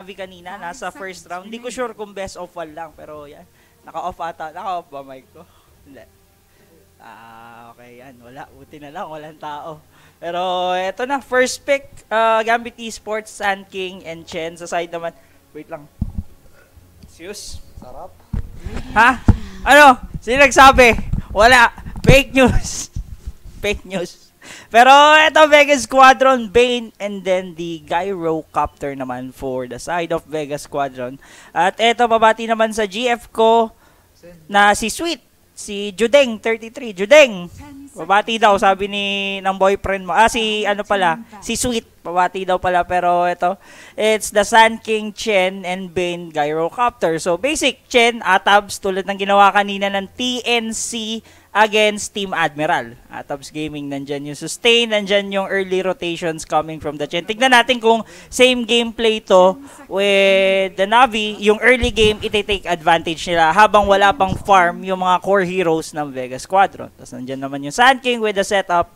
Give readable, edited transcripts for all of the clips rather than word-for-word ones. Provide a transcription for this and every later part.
kanina, nasa first round. Hindi ko sure kung best of 1 lang, pero yan. Naka-off ata. Naka-off ba mic ko? Hindi. Okay yan. Wala. Buti na lang. Walang tao. Pero eto na. First pick. Gambit Esports, Sand King, and Chen. Sa side naman. Wait lang. Sius. Sarap. Ha? Ano? Sino nagsabi? Wala. Fake news. Fake news. Pero eto, Vegas Squadron, Bane, and then the Gyrocopter naman for the side of Vegas Squadron. At eto, babati naman sa GF ko na si Sweet, si Judeng, 33. Judeng, babati daw, sabi ng boyfriend mo. Si Sweet, babati daw pala. Pero eto, it's the Sand King, Chen, and Bane Gyrocopter. So basic, Chen, Atabs, tulad ng ginawa kanina ng TNC against Team Admiral. Atabs Gaming, nandyan yung sustain, nandyan yung early rotations coming from the Chen. Tignan natin kung same gameplay to with the Navi. Yung early game, iti-take advantage nila habang wala pang farm yung mga core heroes ng Vegas Squadron. Tapos nandyan naman yung Sand King with the setup.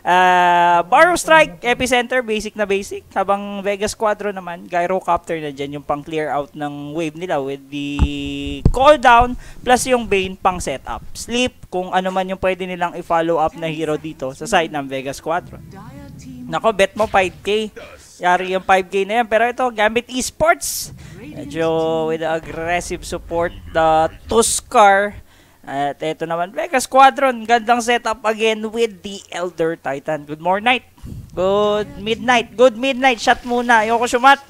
Barrow Strike, Epicenter, basic na basic. Habang Vegas Squadron naman, Gyrocopter na dyan yung pang clear out ng wave nila with the cooldown plus yung Bane pang setup. Sleep, kung ano man yung pwede nilang i-follow up na hero dito sa side ng Vegas Squadron. Nako, bet mo 5K. Yari yung 5K na yan. Pero ito, Gambit Esports. Medyo with the aggressive support. The Tuskar. At ito naman, Vegas Squadron, gandang setup again with the Elder Titan. Good morning. Good midnight. Shot muna. Ayoko sumat.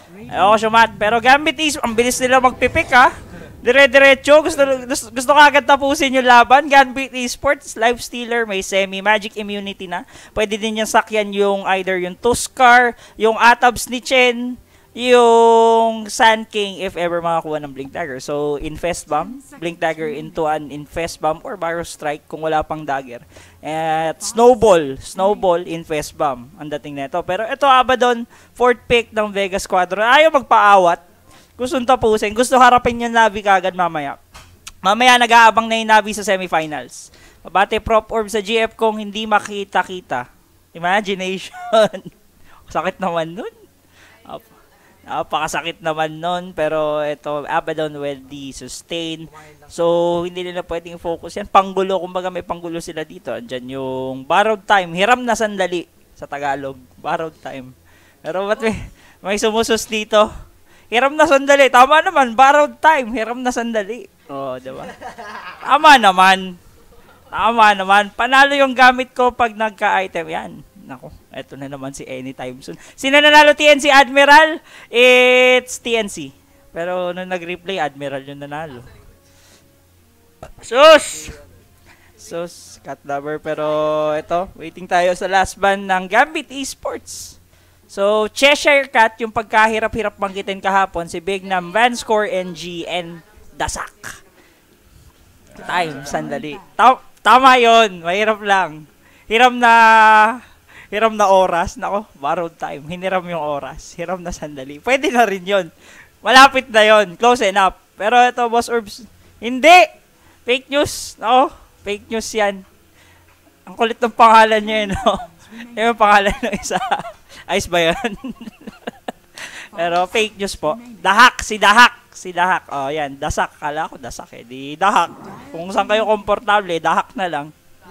Pero Gambit is, ang bilis nila magpipik ha. Dire-diretso. Gusto ka agad tapusin yung laban. Gambit Esports, Life Stealer, may semi-magic immunity na. Pwede din yung sakyan yung either yung Tuskar, yung Atabs ni Chen, yung Sand King if ever makakuha ng Blink Dagger. So, Infest Bomb, Blink Dagger into an Infest Bomb or Barrow Strike kung wala pang dagger. At Snowball, Infest Bomb ang dating nito. Pero ito, Abaddon, 4th pick ng Vegas Squadron. Ayaw magpaawat. Gusto tapusin. Gusto harapin yung Navi kagad mamaya. Mamaya nag-aabang na yung Navi sa semifinals. Mabate prop orb sa GF kung hindi makita-kita. Imagination. Sakit naman nun. Napakasakit naman nun, pero ito, Abaddon with the sustain. So, hindi nila pwedeng focus yan. Panggulo, kumbaga may panggulo sila dito. Andyan yung borrowed time. Hiram na sandali sa Tagalog. Borrowed time. Pero ba't may sumusus dito? Hiram na sandali. Tama naman, borrowed time. Hiram na sandali. Diba? Tama naman. Panalo yung gamit ko pag nagka-item. Yan. Nako, eto na naman si Anytime Soon. Sino nanalo TNC? Admiral? It's TNC. Pero nung nag-replay, Admiral yung nanalo. Sus! Cat lover. Pero ito, waiting tayo sa last ban ng Gambit Esports. So, Cheshire Cat, yung pagkahirap-hirap banggitin kahapon, si Bignam, Vanscore, NG, and Dasak. Time, sandali. Tama yon, mahirap lang. Hiram na oras. Nako, borrowed time. Hiniram yung oras. Hiram na sandali. Pwede na rin yun. Malapit na yun. Close enough. Pero ito, Boss Orbs, hindi! Fake news. Nako, fake news yan. Ang kulit ng pangalan niya yun, no? Yung pangalan ng isa. Ice ba yan? Pero fake news po. Si Dahak. Yan. Dasak. Kala ko Dasak eh. Di Dahak. Kung saan kayo komportable, Dahak na lang.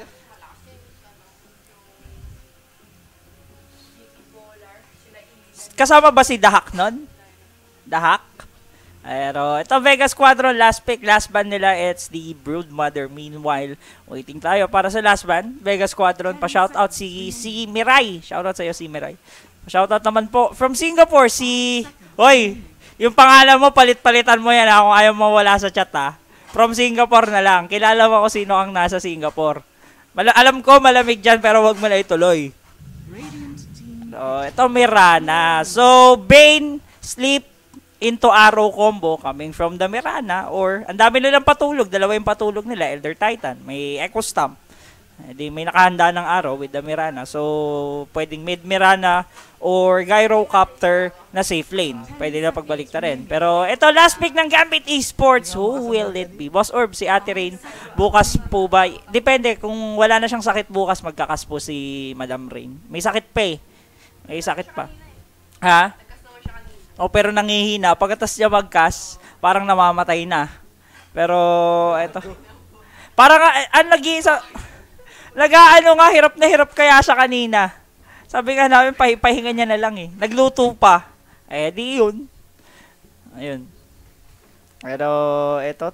Kasama ba si Dahak nun? Dahak? Pero ito, Vegas Squadron, last pick, last ban nila, it's the Broodmother. Meanwhile, waiting tayo para sa last ban. Vegas Squadron, pa-shoutout si Mirai. Shoutout sa'yo, si Mirai. Pa-shoutout naman po from Singapore, Hoy, yung pangalan mo, palit-palitan mo yan kung ayaw mo wala sa chat ha. From Singapore na lang. Kilala mo ko sino ang nasa Singapore. Alam ko, malamig dyan, pero wag mo na ituloy. Ito Mirana. So, Bane, Sleep, into Arrow combo coming from the Mirana. Or, ang dami nilang patulog. Dalawa yung patulog nila. Elder Titan. May Echo Stamp. May nakahanda ng Arrow with the Mirana. So, pwedeng mid Mirana or Gyrocopter na safe lane. Pwede na pagbalik na rin. Pero, ito last pick ng Gambit Esports. Who will it be? Boss Orb, si Ate Rain. Bukas po ba? Depende. Kung wala na siyang sakit bukas, magkakas po si Madam Rain. May sakit pa eh. May sakit pa. Ha? O pero nangihina. Pagkatas niya mag-cast, parang namamatay na. Pero, eto. Parang, nag-iisa, nag-aano nga, hirap na hirap kaya siya kanina. Sabi nga namin, pahinga niya na lang eh. Nagluto pa. Eh, di yun. Ayun. Pero, eto,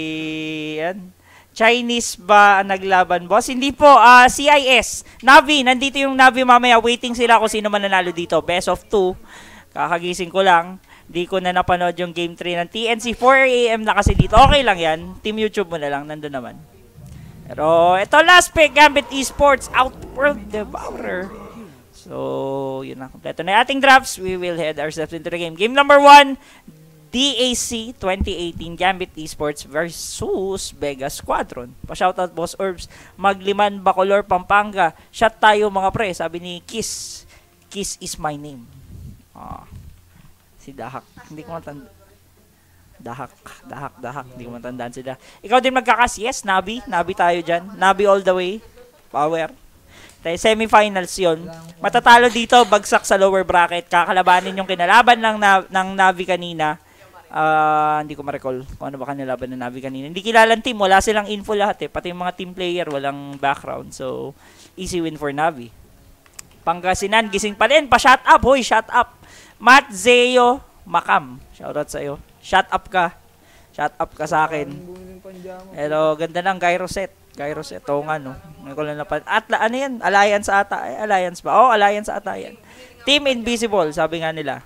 Chinese ba ang naglaban, boss? Hindi po, CIS. Navi, nandito yung Navi mamaya. Waiting sila kung sino man nanalo dito. Best of 2. Kakagising ko lang. Di ko na napanood yung Game 3 ng TNC. 4 AM na kasi dito. Okay lang yan. Team YouTube mo na lang. Nandun naman. Pero, ito last pick. Gambit Esports. Outworld Devourer. So, yun na. Kompleto na ating drafts. We will head ourselves into the game. Game number 1. DAC 2018 Gambit Esports versus Vegas Squadron. Pa-shoutout Boss Orbs. Magliman, Bacolor, Pampanga. Shot tayo mga pre. Sabi ni Kiss. Kiss is my name. Si Dahak. Hindi ko matanda. Dahak. Hindi ko matandaan si Dahak. Ikaw din magkakas. Yes, Nabi. Nabi tayo dyan. Nabi all the way. Power. Semifinals yun. Matatalo dito, bagsak sa lower bracket. Kakalabanin yung kinalaban ng Navi kanina. Hindi ko ma-recall kung ano ba kanilaban ng Navi kanina. Hindi kilalang team. Wala silang info lahat eh. Pati yung mga team player, walang background. So, easy win for Navi. Pangasinan, gising pa din. Pa-shut up. Hoy, shut up. Matt Zeo Macam. Shoutout sa iyo. Shut up ka. Shut up ka sa akin. Pero ganda ng Gyroset. Gyroset. Oo nga no. Ngayon ko lang napan. At ano yan? Alliance ata. Alliance ba? Oh, Alliance ata yan. Team Invisible. Sabi nga nila.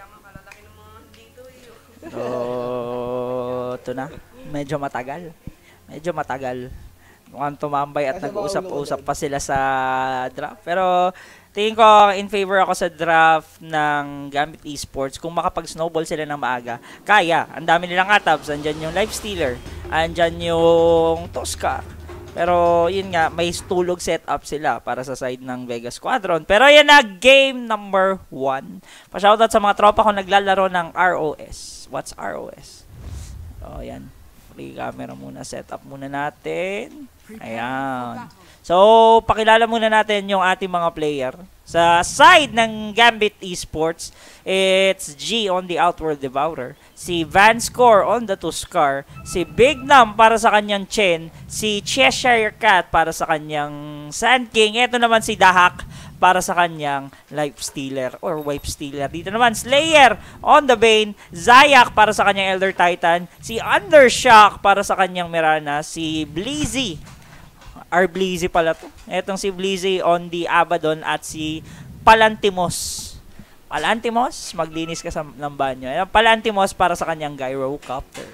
Ito na. Medyo matagal. Mukhang tumambay at nag-uusap-usap pa sila sa draft. Pero tingin ko in favor ako sa draft ng Gambit Esports. Kung makapag-snowball sila ng maaga, kaya. Ang dami nilang atabs. Andyan yung Lifestealer. Andyan yung Tosca. Pero yun nga, may tulog setup sila para sa side ng Vegas Squadron. Pero yan na, game number 1. Pa-shoutout sa mga tropa ko naglalaro ng ROS. What's ROS? Yan. Free camera muna. Setup muna natin. Ayan. So, pakilala muna natin yung ating mga player. Sa side ng Gambit Esports, it's G on the Outworld Devourer, si Vanscore on the Tuskar, si Big Nam para sa kanyang Chen, si Cheshire Cat para sa kanyang Sand King, ito naman si Dahak para sa kanyang Life Stealer or Wife Stealer. Dito naman, Slayer on the Bane, Zayak para sa kanyang Elder Titan, si Undershock para sa kanyang Mirana, si Bleezy, Blizzy pala to. Etong si Blizzy on the Abaddon at si Palantimos. Palantimos, maglinis ka ng banyo. Palantimos para sa kanyang Gyrocopter.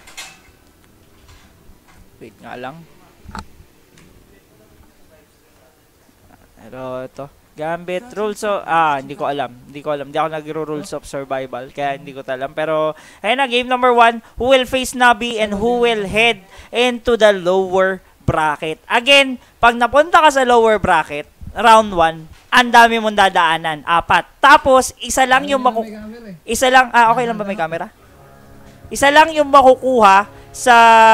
Wait nga lang. Pero ito. Gambit rules of hindi ko alam. Hindi ako nagro-rules of survival kaya hindi ko alam. Pero ayun na, game number 1, who will face Nabi and who will head into the lower bracket. Again, pag napunta ka sa lower bracket, round 1, ang dami mong dadaanan. 4. Tapos, isa lang yung okay lang ba may camera? Isa lang yung makukuha sa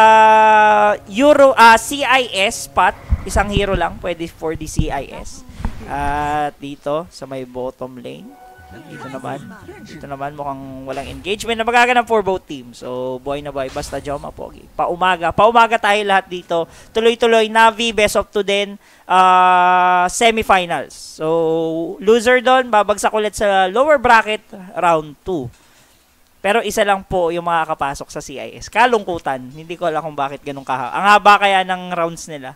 CIS spot. Isang hero lang, pwede for the CIS. At dito, sa may bottom lane. Dito naman mukhang walang engagement na magaganap for both teams. So, boy na boy, basta Joma Pogi. Paumaga tayo lahat dito. Tuloy-tuloy, Navi, best of 2 din. Semifinals. So, loser doon, babagsak ulit sa lower bracket, round 2. Pero isa lang po yung makakapasok sa CIS. Kalungkutan. Hindi ko alam kung bakit ganun kaha. Ang haba kaya ng rounds nila.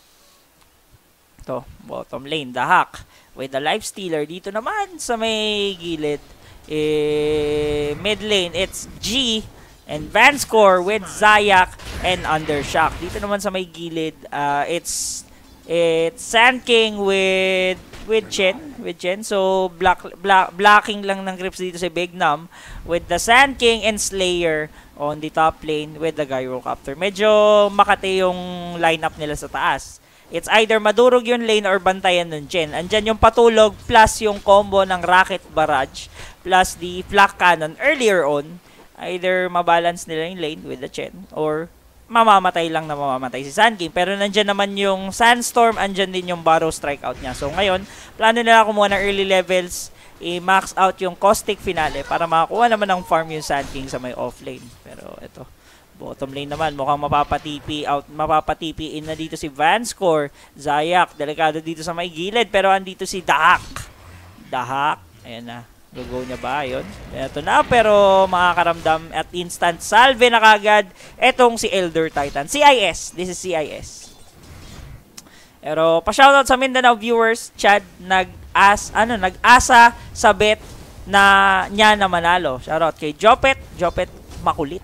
Ito, bottom lane, Dahak. With the Lifestealer dito naman sa may gilid. Mid lane, it's G and Vanscore with Zayak and Undershock. Dito naman sa may gilid, it's Sand King with Chen. So blocking lang ng grips dito si Big Nam with the Sand King and Slayer on the top lane with the Gyrocopter. Medyo makati yung lineup nila sa taas. It's either madurog yung lane or bantayan ng Chen. Andyan yung patulog plus yung combo ng Rocket Barrage plus the Flak Cannon earlier on. Either mabalance nila yung lane with the Chen or mamamatay si Sand King. Pero nandyan naman yung Sandstorm, andyan din yung Barrow Strikeout niya. So ngayon, plano nila kumuha ng early levels i-max out yung caustic finale para makakuha naman ng farm yung Sand King sa may offlane. Pero ito, bottom lane naman, mukhang mapapa-TP in na dito si Vanscore. Zayak, delikado dito sa may gilid, pero andito si Dahak. Dahak, ayan na. Go niya ba? Yun. Ito na, pero makakaramdam at instant salve na kagad etong si Elder Titan. CIS, this is CIS. Pero pa-shoutout sa Mindanao viewers, Chad, nag-asa sa bet na niya na manalo. Shoutout kay Jopet makulit.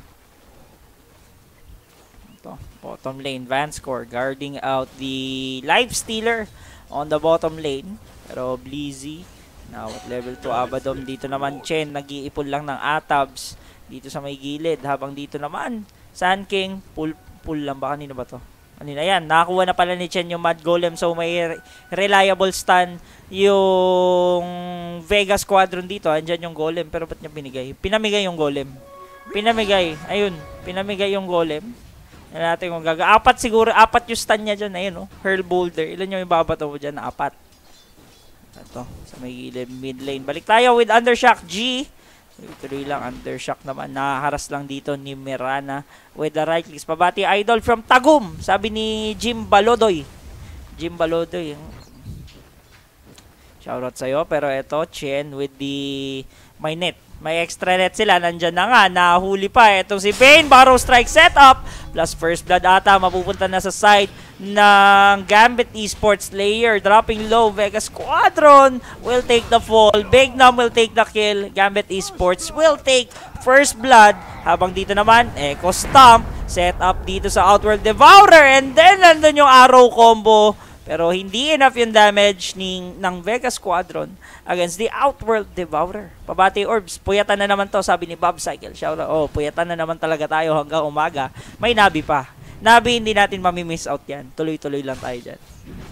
Ito, bottom lane, Vanscore guarding out the Life Stealer on the bottom lane. Pero Blizzy, now at level 2 Abaddon. Dito naman Chen, nag-iipon lang ng Atabs dito sa may gilid. Habang dito naman, Sand King, pull lang ba? Kanina ba to? Kanina yan, nakakuha na pala ni Chen yung Mad Golem, so may reliable stun yung Vega Squadron dito. Andyan yung Golem, pero ba't niya binigay? Pinamigay yung Golem. Pinamigay, ayun, pinamigay yung Golem. Yan natin kung apat siguro, apat yung stun niya dyan, ayun Hurl Boulder. Ilan yung ibabato mo dyan? Apat. Ito, sa may mid lane. Balik tayo with Undershock G. Tuloy lang, Undershock naman. Nakaharas lang dito ni Mirana with the right clicks. Pabati idol from Tagum, sabi ni Jim Balodoy. Jim Balodoy. Shoutout sa'yo. Pero ito, Chen with the may net. May extra net sila. Nandyan na nga. Nahuli pa. Ito si Bane. Barrow Strike setup. Plus First Blood ata. Mapupunta na sa side ng Gambit Esports Slayer. Dropping low. Vega Squadron will take the fall. Big Nam will take the kill. Gambit Esports will take First Blood. Habang dito naman, Echo Stomp. Set up dito sa Outworld Devourer. And then, nandun yung arrow combo. Pero hindi enough yung damage ng Vega Squadron against the Outworld Devourer. Pabati Orbs, puyatan na naman to, sabi ni Bob Cycle. Shout out, puyatan na naman talaga tayo hanggang umaga. May Nabi pa. Nabi, hindi natin mamimiss out yan. Tuloy-tuloy lang tayo dyan.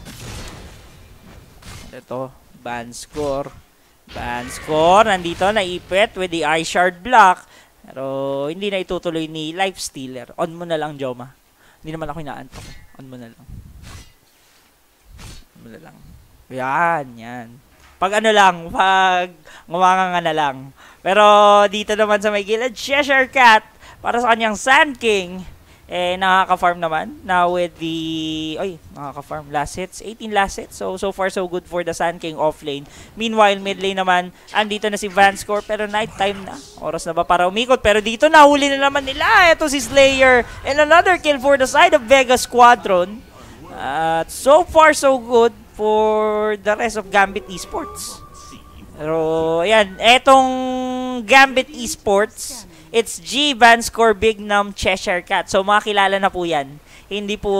Ito, Vanscore. Vanscore, nandito, naipit with the Eye Shard block. Pero hindi na itutuloy ni Life Stealer. On mo na lang, Joma. Hindi naman ako inaantok. On mo na lang. Lang. Yan. Pag ngumanga na lang. Pero dito naman sa may gilid, Cheshire Cat para sa kanyang Sand King. Nakaka-farm naman. Now with the nakaka-farm last hits, 18 last hits. So far so good for the Sand King off lane. Meanwhile, mid lane naman, andito na si Vanscore pero night time na. Oras na ba para umikot? Pero dito nahuli na naman nila. Ito si Slayer and another kill for the side of Vega Squadron. At so far so good for the rest of Gambit Esports. Pero ayan, etong Gambit Esports, it's G, Vanscore, Big Nam, Cheshire Cat. So makakilala na po yan. Hindi po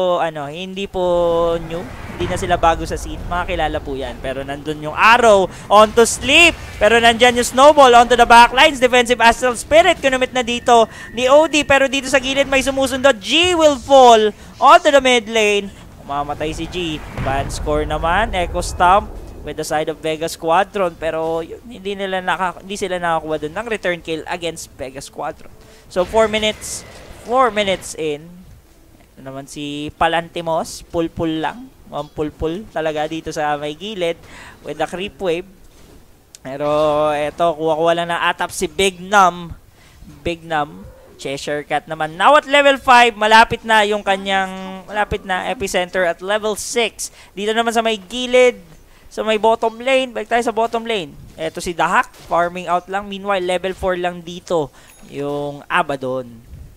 new. Hindi na sila bago sa scene. Makakilala po yan. Pero nandun yung Arrow onto Sleep. Pero nandyan yung Snowball onto the backlines. Defensive Astral Spirit. Kinumit na dito ni OD. Pero dito sa gilid may sumusundot. G will fall onto the mid lane. Mamatay si G. Vanscore naman. Echo Stomp with the side of Vega Squadron. Pero yun, hindi sila nakakuha dun ng return kill against Vega Squadron. So 4 minutes in. Ito naman si Palantimos. Pull lang. Pull talaga dito sa may gilid with the creep wave. Pero eto, kuha lang na atap si Big Nam. Cheshire Cat naman. Now at level 5, malapit na epicenter at level 6. Dito naman sa may gilid, sa may bottom lane. Balik tayo sa bottom lane. Eto si Dahak, farming out lang. Meanwhile, level 4 lang dito yung Abaddon.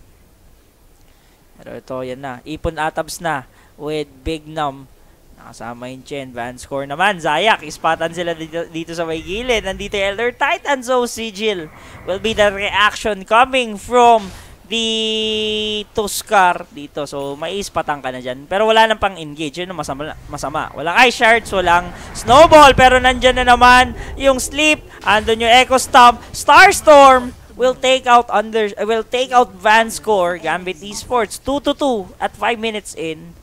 Pero ito, yan na. Ipon Atabs na with Big Nam. Nakasama yung Chen. Vanscore naman. Zayak. Ispatan sila dito sa may gilid. Nandito yung Elder Titan. So, Sigil will be the reaction coming from the Tuskar dito. So, may ispatan ka na dyan. Pero wala nang pang-engage. Yun masama. Walang Ice Shards. Walang Snowball. Pero nandyan na naman yung Sleep. Andun yung Echo Stomp. Starstorm will take out Vanscore. Gambit Esports. 2-2 at 5 minutes in.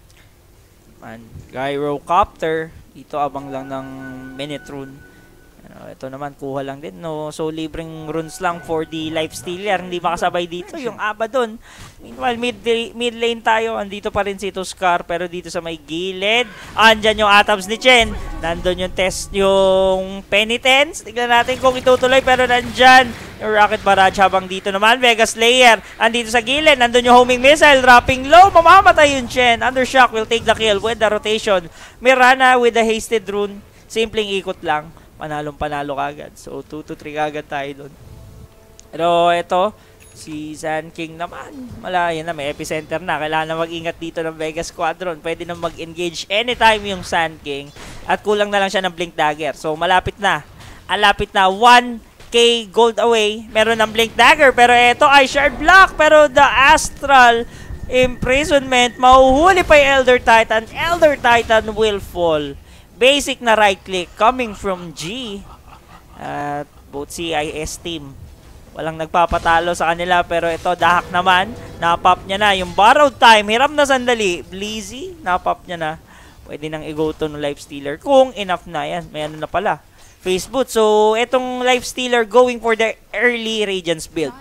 Gyrocopter dito abang lang ng minute rune. Ito naman, kuha lang din, no? So, libreng runes lang for the life stealer. Hindi makasabay dito yung Aba dun. Meanwhile, mid lane tayo. Andito pa rin si Tuskar, pero dito sa may gilid, andyan yung atoms ni Chen. Nandun yung test, yung penitence. Tignan natin kung itutuloy, pero nandyan yung rocket barrage. Habang dito naman, Vega Slayer. Andito sa gilid, nandun yung homing missile. Dropping low, mamamatay yung Chen. Undershock will take the kill with the rotation. Mirana with the hasted rune. Simpleng ikot lang. Panalong-panalo kagad. So, 2 to 3 kagad tayo doon. Pero, ito, si Sand King naman. Malayan na, may epicenter na. Kailangan na mag-ingat dito ng Vega Squadron. Pwede na mag-engage anytime yung Sand King. At kulang na lang siya ng Blink Dagger. So, malapit na. Alapit na. 1K gold away. Meron ng Blink Dagger. Pero ito ay Shard Block. Pero the Astral Imprisonment. Mahuhuli pa yung Elder Titan. Elder Titan will fall. Basic na right click coming from G at both CIS team. Walang nagpapatalo sa kanila, pero ito dahak naman. Napop niya na yung borrowed time. Hiram na sandali. Bleezy, napop niya na. Pwede nang i-go to ng life stealer kung enough na yan. May ano na pala. Face boot. So itong life stealer going for the early Radiance build.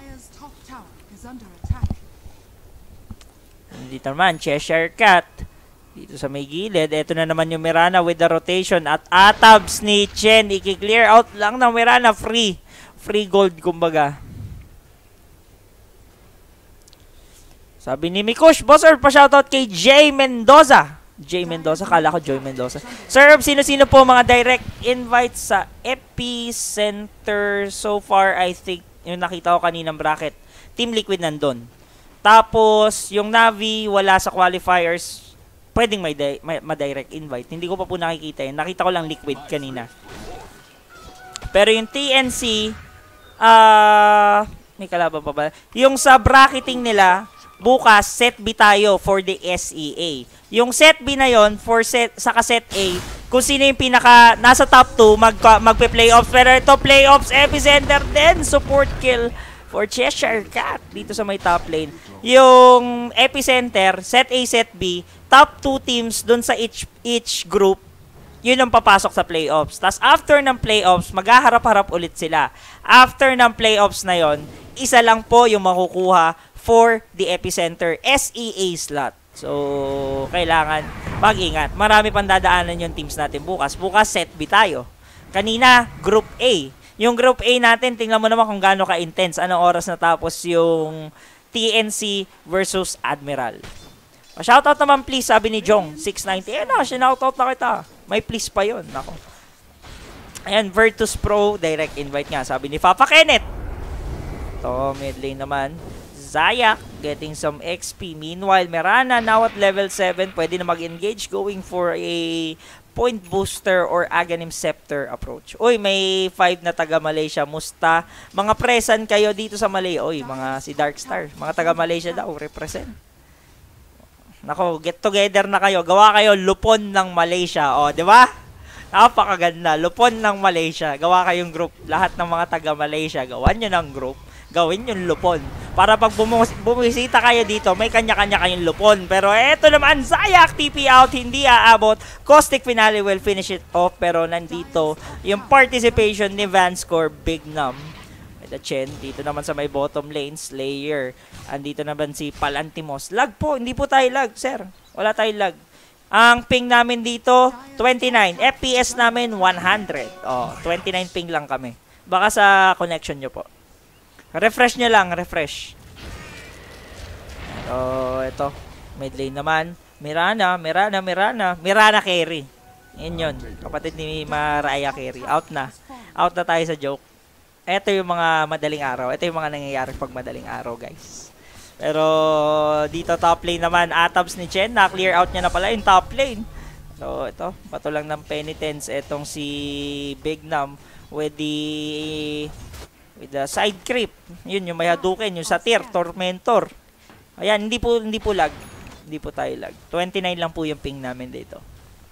Dito naman, Cheshire Cat. Dito sa may gilid, ito na naman yung Mirana with the rotation at atabs ni Chen. I-clear out lang ng Mirana. Free gold kumbaga. Sabi ni Mikush, Boss Herb, pa-shoutout kay Jay Mendoza. Jay Mendoza, kala ko Joy Mendoza. Sir Herb, sino-sino po mga direct invites sa Epicenter? So far, I think, yung nakita ko kaninang bracket, Team Liquid nandun. Tapos, yung Navi, wala sa qualifiers. Pwedeng may direct invite. Hindi ko pa po nakikita yun. Nakita ko lang Liquid kanina. Pero yung TNC, may kalaban pa ba? Yung sa bracketing nila, bukas, set B tayo for the SEA. Yung set B na yon for saka set A, kung sino yung pinaka, nasa top 2, magpe-playoffs. Pero ito, playoffs, epicenter din, support kill for Cheshire Cat dito sa may top lane. Yung epicenter, set A, set B, top 2 teams dun sa each group, yun ang papasok sa playoffs. Tapos after ng playoffs, maghaharap-harap ulit sila. After ng playoffs na yon, isa lang po yung makukuha for the epicenter SEA slot. So, kailangan mag-ingat. Marami pang dadaanan yung teams natin bukas. Bukas, set B tayo. Kanina, Group A. Yung Group A natin, tingnan mo naman kung gaano ka-intense. Anong oras natapos yung TNC versus Admiral. Shoutout naman please, sabi ni Jong, 690. Shoutout na kita. May please pa yun. Nako. Ayan, Virtus Pro, direct invite nga. Sabi ni Papa Kenneth. Ito, mid lane naman. Zayak, getting some XP. Meanwhile, Mirana, now at level 7. Pwede na mag-engage, going for a point booster or Aghanim Scepter approach. Uy, may 5 na taga Malaysia. Musta. Mga presan kayo dito sa Malaysia. Uy, mga si Darkstar. Mga taga Malaysia daw, represent. Nako, get together na kayo. Gawa kayo Lupon ng Malaysia. O, di ba? Napakaganda. Lupon ng Malaysia. Gawa kayong group. Lahat ng mga taga Malaysia, gawan nyo ng group. Gawin yung Lupon. Para pag bumisita kayo dito, may kanya-kanya kayong Lupon. Pero eto naman, Zayak TP out, hindi aabot. Caustic Finale will finish it off. Pero nandito, yung participation ni Vanscore, Big Num. The Chen, dito naman sa may bottom lane, Slayer. Andito naman si Palantimos. Lag po, hindi po tayo lag, sir. Wala tayo lag. Ang ping namin dito, 29. FPS namin, 100. Oh, 29 ping lang kami. Baka sa connection nyo po. Refresh nyo lang, refresh. So, ito. Mid lane naman. Mirana carry. Yan yun. Kapatid ni Mariah Carey. Out na. Out na tayo sa joke. Ito yung mga madaling araw. Ito yung mga nangyayari pag madaling araw, guys. Pero dito top lane naman, atabs ni Chen. Na-clear out niya na pala yung top lane. So, ito. Pato lang ng penitence. Itong si Big Num with the side creep. Yun, yung may Hadouken. Yung Satyr, Tormentor. Ayan, hindi po lag. Hindi po tayo lag. 29 lang po yung ping namin dito.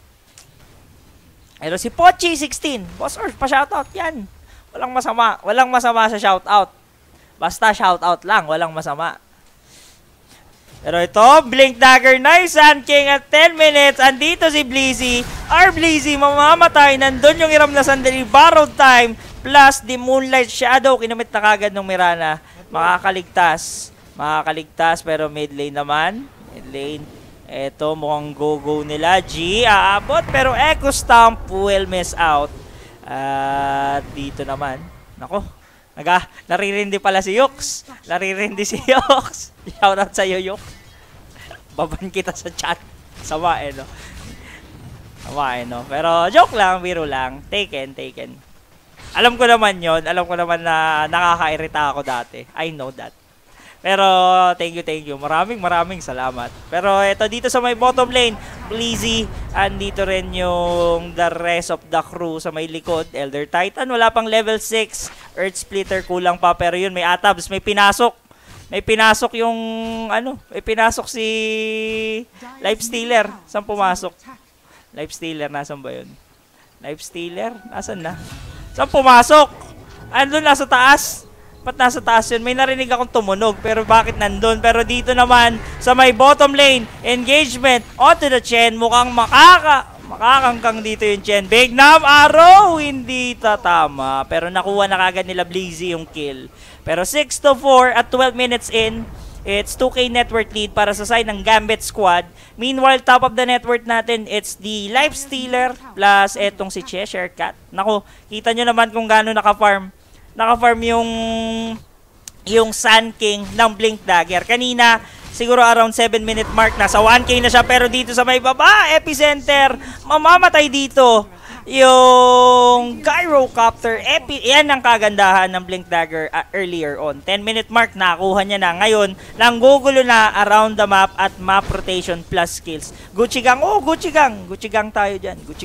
Pero si Pochi, 16. Boss Earth, pa-shoutout yan. Walang masama. Walang masama sa shoutout. Basta shoutout lang. Walang masama. Pero ito, Blink Dagger, nice Sand King at 10 minutes. Andito si Blizzy. Our Blizzy mamamatay. Nandun yung hiram na sandali. Borrowed time plus the Moonlight Shadow. Kinamit na kagad ng Mirana. Makakaligtas. Makakaligtas pero mid lane naman. Mid lane. Ito, mukhang go-go nila. G, aabot. Pero Echo Stomp will miss out. At dito naman. Nako. Naririndi pala si Yux. Naririndi si Yux. Shoutout sa iyo, Yux. Baban kita sa chat. Sama no? Sama no? Pero joke lang, biro lang. Taken. Alam ko naman yon. Alam ko naman na nakakairita ako dati. I know that. Pero thank you. Maraming salamat. Pero ito dito sa may bottom lane, Blizzy, andito rin yung the rest of the crew sa may likod. Elder Titan, wala pang level 6. Earth Splitter, kulang pa. Pero yun, may atabs, may pinasok. May pinasok yung, may pinasok si Life Stealer. Saan pumasok? Life Stealer, nasan ba yun? Life Stealer, nasan na? Saan pumasok? Andun, nasa taas. Ba't nasa taas yun? May narinig akong tumunog, pero bakit nandun? Pero dito naman, sa may bottom lane, engagement, onto the Chen, mukhang makakangkang dito yung Chen. Big Nam Arrow, hindi tatama. Pero nakuha na kagad nila Blizzy yung kill. Pero 6-4 at 12 minutes in, it's 2K network lead para sa side ng Gambit squad. Meanwhile, top of the network natin, it's the Life Stealer plus etong si Cheshire Cat. Nako, kita nyo naman kung gaano naka-farm yung Sun King ng Blink Dagger. Kanina, siguro around 7-minute mark, nasa 1K na siya. Pero dito sa may baba, Epicenter, mamamatay dito yung Gyrocopter. Yan ang kagandahan ng Blink Dagger earlier on. 10-minute mark, nakuha niya na. Ngayon, nanggugulo na around the map at map rotation plus skills. Gucci Gang, Gucci Gang tayo dyan. Gucci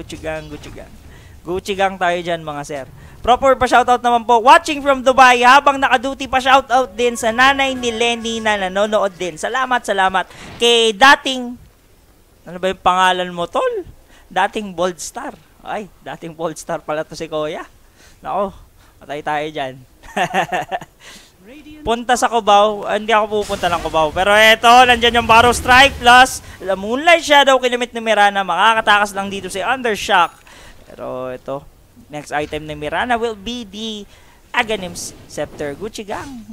Gang tayo dyan, mga sir. Proper pa shoutout naman po. Watching from Dubai, habang nakaduty pa shoutout din sa nanay ni Lenny na nanonood din. Salamat. Kay dating, ano ba yung pangalan mo, tol? Dating Bold Star. Ay, dating Bold Star pala to si Kuya. Nako, patay tayo dyan. Punta sa Cubao. Hindi ako pupunta ng Cubao. Pero eto, nandyan yung Barrow Strike plus the Moonlight Shadow. Kinamit ni Mirana. Makakatakas lang dito si Undershock. Pero ito, next item ni Mirana will be the Aghanim's Scepter. Gucci Gang,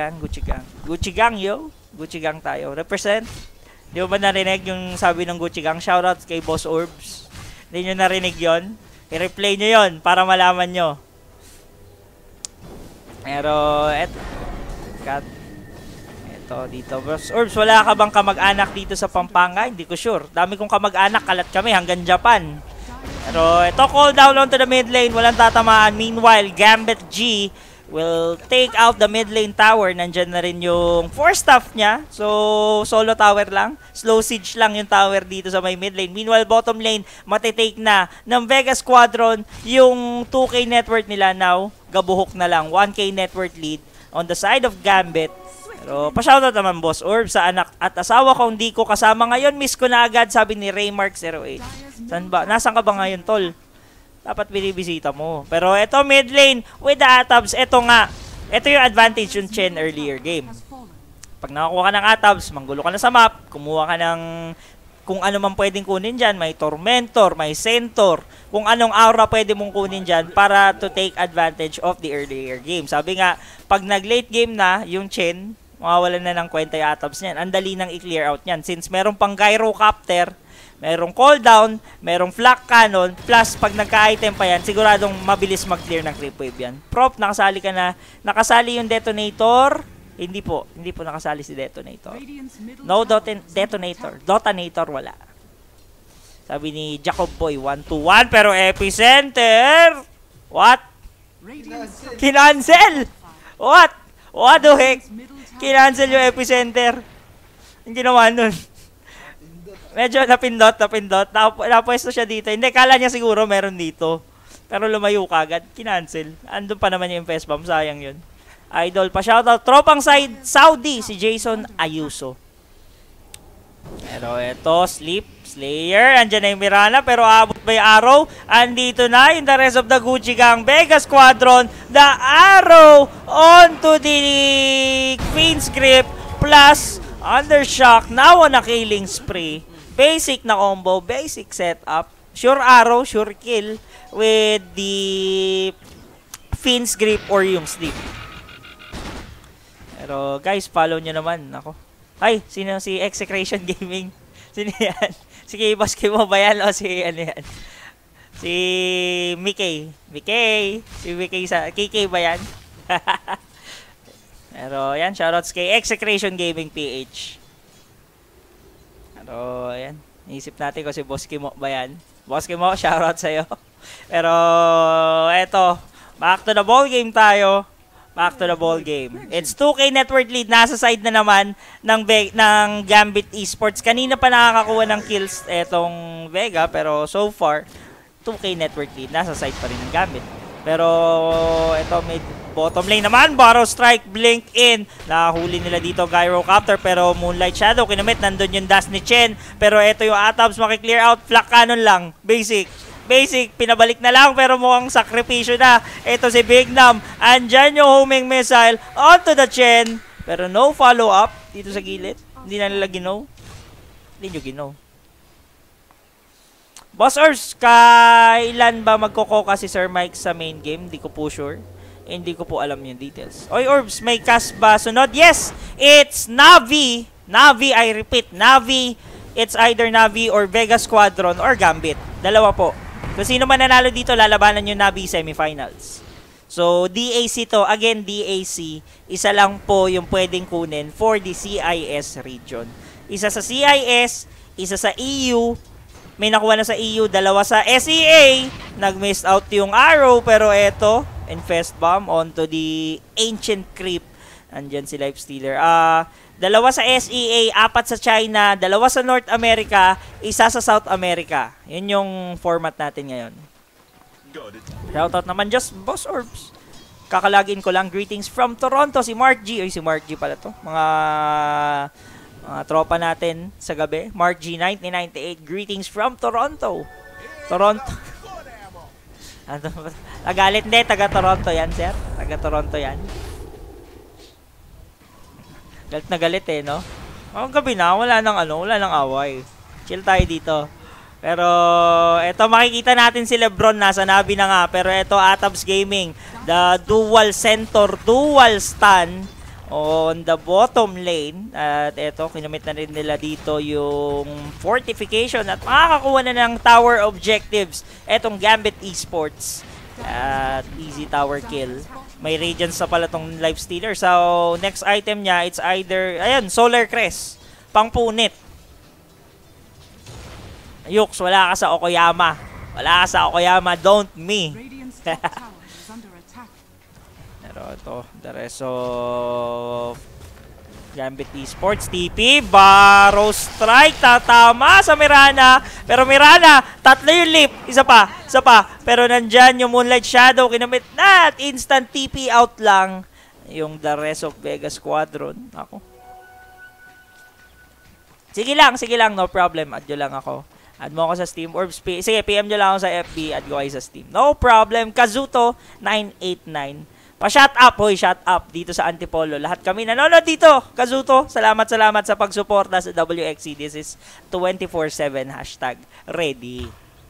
yo. Gucci Gang tayo. Represent. Di ba narinig yung sabi ng Gucci Gang? Shoutout kay Boss Orbs. Hindi nyo narinig yon? I-replay nyo yon para malaman nyo. Pero, eto dito. Boss Orbs, wala ka bang kamag-anak dito sa Pampanga? Hindi ko sure. Dami kong kamag-anak, kalat kami hanggang Japan. Pero ito, call down onto the mid lane, walang tatamaan. Meanwhile, Gambit G will take out the mid lane tower. Nandyan na rin yung 4-staff niya. So, solo tower lang. Slow siege lang yung tower dito sa may mid lane. Meanwhile, bottom lane, matitake na ng Vega Squadron. Yung 2K network nila now, gabuhok na lang. 1K network lead on the side of Gambit. Pero, pa-shoutout naman, Boss Orb, sa anak at asawa ko, hindi ko kasama ngayon. Miss ko na agad, sabi ni Raymark08. Saan ba? Nasaan ka ba ngayon, tol? Dapat binibisita mo. Pero ito, mid lane, with the Atabs, ito nga. Ito yung advantage yung Chen earlier game. Pag nakakuha ka ng Atabs, manggulo ka na sa map, kumuha ka ng kung ano man pwedeng kunin dyan. May Tormentor, may Centaur, kung anong aura pwede mong kunin dyan para to take advantage of the earlier game. Sabi nga, pag nag-late game na, yung Chen, mawawalan na ng kwenta yung Atabs niyan. Ang dali nang i-clear out niyan. Since meron pang Gyrocopter, merong cooldown, merong flak cannon, plus pag nagka-item pa yan, siguradong mabilis mag-clear ng creep wave yan. Prop, nakasali ka na. Nakasali yung detonator. Hindi po nakasali si detonator. No detonator. Detonator, wala. Sabi ni Jacob Boy, 1-2-1, pero Epicenter! What? Kinancel! What? What the heck? Kinancel yung Epicenter. Hindi naman nun. Medyo napindot. Napwesto siya dito. Hindi, kala niya siguro meron dito. Pero lumayo kagad. Kinancel. Andun pa naman yung Fest Bomb. Sayang yun. Idol pa shoutout. Tropang side Saudi, si Jason Ayuso. Pero eto, Sleep Slayer. Andyan na yung Mirana, pero abot ba yung arrow? Andito na yung the rest of the Gucci Gang. Vega Squadron. The arrow onto the Queen's Grip. Plus, Undershock, now on a killing spree. Basic na combo, basic setup. Sure arrow, sure kill with the Fiend's Grip or yung sleep. Pero guys, follow nyo naman. Ako. Ay, sino si Execration Gaming? Sino yan? Si K-Boss mo ba yan? O si ano yan? Si Mickey. Mickey. Si Mickey sa... KK ba yan? Pero yan, shoutouts kay Execration Gaming PH. Pero yan, iisip natin kung si Boss Kimo ba yan. Boss Kimo, shoutout sa'yo. Pero eto, back to the ball game tayo. Back to the ball game. It's 2K network lead. Nasa side na naman ng Gambit Esports. Kanina pa nakakakuha ng kills etong Vega. Pero so far, 2K network lead. Nasa side pa rin ng Gambit. Pero eto mid bottom lane naman. Barrow Strike, Blink in. Nakahuli nila dito Gyrocopter. Pero Moonlight Shadow, kinamit. Nandun yung dash ni Chen. Pero eto yung Atabs, makiklear out. Flak cannon lang. Basic, pinabalik na lang pero mukhang sakripisyo na. Ito si Big Nam. Andyan yung homing missile onto the Chen. Pero no follow-up dito sa gilid. Hindi na nila ginaw. Hindi nyo ginaw. Boss Urs, kailan ba magkokoka si Sir Mike sa main game? Hindi ko po sure. Hindi ko po alam yung details. Oy Orbs, may cast ba sunod? Yes! It's Navi. Navi, I repeat. Navi. It's either Navi or Vega Squadron or Gambit. Dalawa po. Kung sino man nanalo dito, lalabanan yung Navi semifinals. So, DAC to. Again, DAC. Isa lang po yung pwedeng kunin for the CIS region. Isa sa CIS, isa sa EU. May nakuha na sa EU, dalawa sa SEA. Nag-missed out yung arrow, pero eto, Infest Bomb onto the Ancient Creep. Andyan si Lifestealer. Dalawa sa SEA, 4 sa China, 2 sa North America, 1 sa South America. Yun yung format natin ngayon. Shoutout naman just Boss Orbs. Kakalagin ko lang, greetings from Toronto, si Mark G. Ay, si Mark G pala to. Mga tropa natin sa gabi. Mark G, 1998, greetings from Toronto. Toronto. Nagalit, hindi, taga Toronto yan, sir. Taga Toronto yan. Galit na galit eh, no? Ang gabi na, wala nang away. Chill tayo dito. Pero, eto makikita natin si Lebron, nasa Navi na nga. Pero eto, Atabs Gaming, the dual center, dual stun on the bottom lane. At eto, kinamit na rin nila dito yung fortification at makakakuha na ng tower objectives. Etong Gambit Esports. At easy tower kill. May Radiance na pala tong Lifestealer. So, next item niya, it's either, ayan, Solar Crest. Pangpunit. Yux, wala ka sa Okoyama. Wala ka sa Okoyama, don't me. Pero ito, the rest of Gambit Esports, TP, Barrow Strike, tatama sa Mirana. Pero Mirana, 3 yung leap. Isa pa. Pero nandyan yung Moonlight Shadow, kinamit na at instant TP out lang yung the rest of Vega Squadron. Ako. Sige lang, no problem. Add nyo lang ako. Add mo ako sa Steam. Or sige, PM nyo lang ako sa FB. Add ko kayo sa Steam. No problem. Kazuto, 989. Pa-shut up, hoy, shut up dito sa Antipolo. Lahat kami nanonood dito. Kazuto, salamat sa pagsuporta sa WXC. This is 24/7 hashtag ready.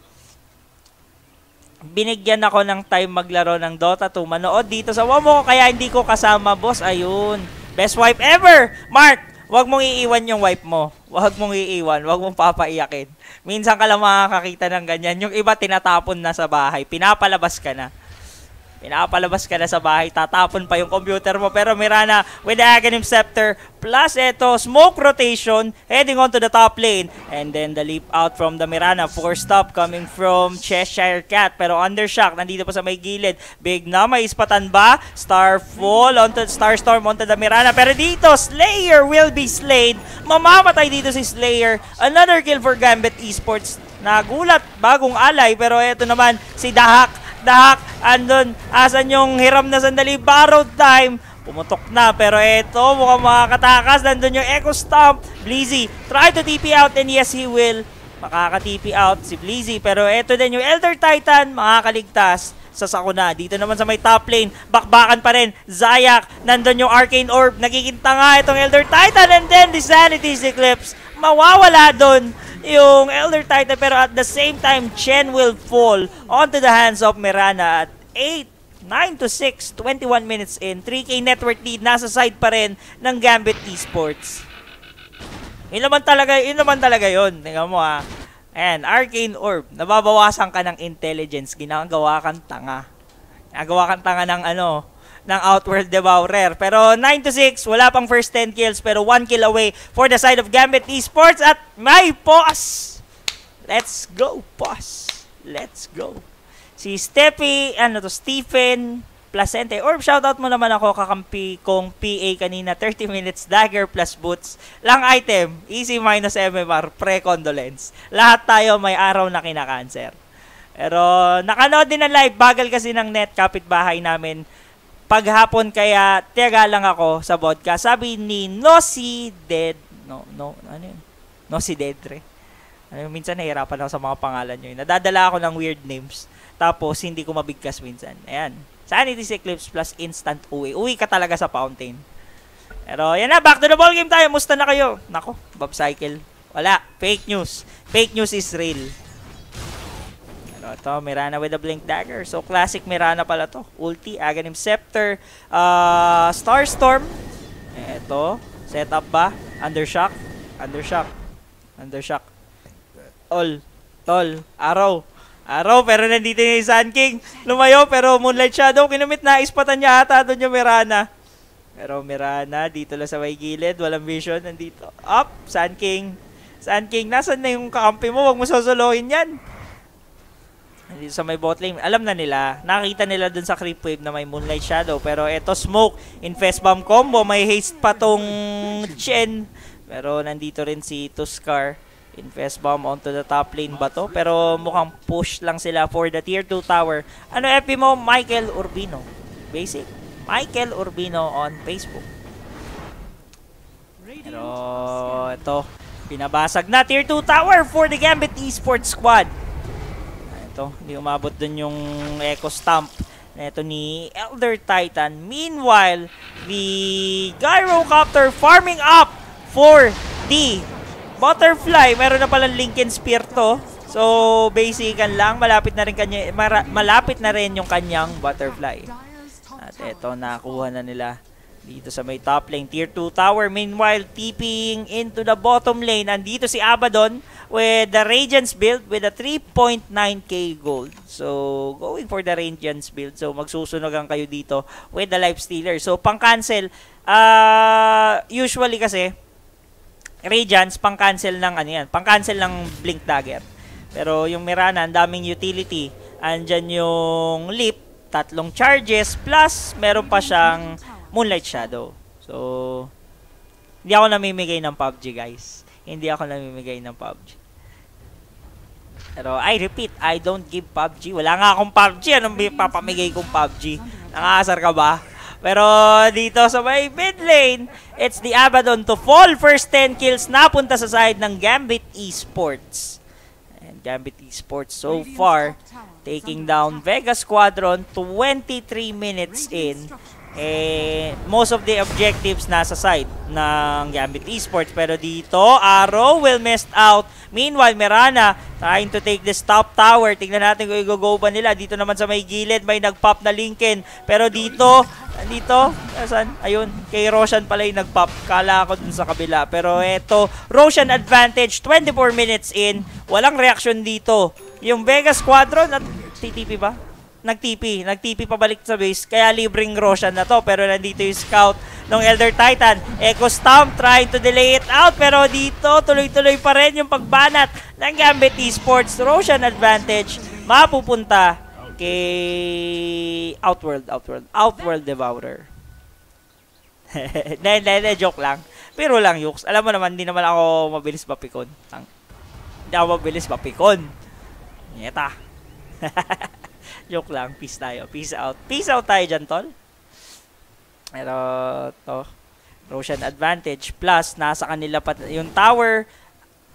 Binigyan ako ng time maglaro ng Dota 2. Manood dito sa Womo, kaya hindi ko kasama, boss. Ayun. Best wipe ever! Mark, wag mong iiwan yung wipe mo. Wag mong iiwan. Wag mong papaiyakin. Minsan ka lang makakakita ng ganyan. Yung iba tinatapon na sa bahay. Pinapalabas ka na sa bahay, tatapon pa yung computer mo. Pero Mirana with the Aghanim Scepter, plus eto, smoke rotation, heading on to the top lane. And then the leap out from the Mirana, forced up coming from Cheshire Cat. Pero Undershock, nandito pa sa may gilid. Big na, may ispatan ba? Starstorm onto the Mirana. Pero dito, Slayer will be slain. Mamamatay dito si Slayer. Another kill for Gambit Esports. Nagulat, bagong alay. Pero eto naman, si Dahak, andun, asan yung hiram na sandali, borrowed time, pumutok na, pero eto, mukhang makakatakas, nandun yung Echo Stomp, Blizzy, try to TP out, and yes, he will, makaka-TP out si Blizzy, pero eto din yung Elder Titan, makakaligtas sa sakuna. Dito naman sa may top lane, bakbakan pa rin. Zayak, nandun yung Arcane Orb. Nagkikinta nga itong Elder Titan and then the Sanity's Eclipse. Mawawala dun yung Elder Titan pero at the same time, Chen will fall onto the hands of Mirana at 9 to 6, 21 minutes in. 3K network lead, nasa side pa rin ng Gambit Esports. Yun naman talaga yun. Tingnan mo ha. Ayan, Arcane Orb. Nababawasan ka ng intelligence. Ginagawa kang tanga. Ginagawa kang tanga ng ng Outworld Devourer. Pero 9 to 6, wala pang first 10 kills. Pero 1 kill away for the side of Gambit Esports. At may pause. Let's go, pause. Let's go. Si Stephen Placente. Orb, shoutout mo naman ako, kakampi kong PA kanina. 30 minutes, dagger plus boots. Lang item, easy minus MMR, pre-condolence. Lahat tayo may araw na kinaka-cancer. Pero nakanood din ng live, bagal kasi ng net, kapitbahay namin. Paghapon kaya, tiyaga lang ako sa podcast. Sabi ni Nosy Dead. Ano yun? Nosy Dedre. Minsan nahihirapan ako sa mga pangalan nyo. Nadadala ako ng weird names. Tapos, hindi ko mabigkas minsan. Ayan. Sanity's Eclipse plus instant uwi. Uwi ka talaga sa fountain. Pero, yan na. Back to the ball game tayo. Musta na kayo? Nako, Bob Cycle. Wala. Fake news. Fake news is real. Pero ito, Mirana with a Blink Dagger. So, classic Mirana pala to. Ulti, Aghanim Scepter, Starstorm. Ito. Setup ba? Undershock. Tol. Araw, pero nandito yung Sun King. Lumayo, pero Moonlight Shadow, kinumit na, ispatan niya ata doon yung Mirana. Pero Mirana, dito lang sa may gilid, walang vision, nandito. Up, Sun King, nasan na yung kakampi mo? Huwag mo susuluhin yan. Nandito sa may bot lane, alam na nila, nakita nila doon sa creep wave na may Moonlight Shadow. Pero eto, Smoke, Infest Bomb combo, may haste pa tong Chen. Pero nandito rin si Tuskar. Infest Bomb onto the top lane ba to? Pero mukhang push lang sila for the tier 2 tower. Ano FP mo? Michael Urbino. Basic. Michael Urbino on Facebook. Pero ito, pinabasag na tier 2 tower for the Gambit Esports squad. Ito, hindi umabot dun yung Echo Stamp. Ito ni Elder Titan. Meanwhile, the Gyrocopter farming up for the Butterfly. Meron na palang Lincoln Spear to. So, basican lang. Malapit na rin yung kanyang Butterfly. At eto, nakuha na nila dito sa may top lane. Tier 2 tower. Meanwhile, TPing into the bottom lane. Andito si Abaddon with the Radiance build with a 3.9k gold. So, going for the Radiance build. So, magsusunogan kayo dito with the Lifestealer. So, pang-cancel. Usually kasi, Radiance, pang-cancel ng pang-cancel ng Blink Dagger. Pero yung Mirana, ang daming utility. Andyan yung Leap, 3 charges, plus meron pa siyang Moonlight Shadow. So, hindi ako namimigay ng PUBG, guys. Hindi ako namimigay ng PUBG. Pero I repeat, I don't give PUBG. Wala nga akong PUBG. Anong papamigay kong PUBG? Nangaasar ka ba? Pero dito sa may mid lane, it's the Abaddon to fall. First 10 kills napunta sa side ng Gambit Esports. And Gambit Esports so far taking down Vega Squadron 23 minutes in. Most of the objectives nasa side ng Gambit Esports. Pero dito, Arrow will missed out. Meanwhile, Mirana trying to take this top tower. Tingnan natin kung i-go ba nila. Dito naman sa may gilid, may nag-pop na Lincoln. Pero dito, saan? Ayun, kay Roshan pala yung nag-pop. Kala ko dun sa kabila. Pero eto, Roshan advantage, 24 minutes in. Walang reaction dito. Yung Vega Squadron, at TTP ba? Nag-TP pabalik sa base, kaya libreng Roshan na to. Pero nandito yung scout ng Elder Titan. Echo Stomp trying to delay it out, pero dito tuloy-tuloy pa rin yung pagbanat ng Gambit Esports. Roshan advantage mapupunta kay Outworld Devourer. Joke lang. Pero lang, Yux. Alam mo naman, hindi naman ako mabilis mapikon. Hindi ako mabilis mapikon. Nyeta. Joke lang. Peace tayo. Peace out. Peace out tayo dyan, tol. Pero, to. Roshan advantage. Plus, nasa kanila pa yung tower.